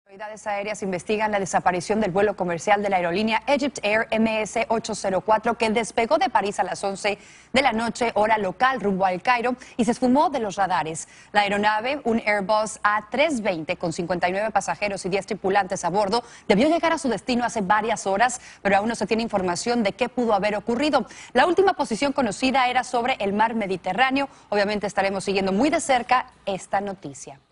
Autoridades aéreas investigan la desaparición del vuelo comercial de la aerolínea Egypt Air MS-804 que despegó de París a las 11 de la noche, hora local, rumbo al Cairo, y se esfumó de los radares. La aeronave, un Airbus A320 con 59 pasajeros y 10 tripulantes a bordo, debió llegar a su destino hace varias horas, pero aún no se tiene información de qué pudo haber ocurrido. La última posición conocida era sobre el mar Mediterráneo. Obviamente estaremos siguiendo muy de cerca esta noticia.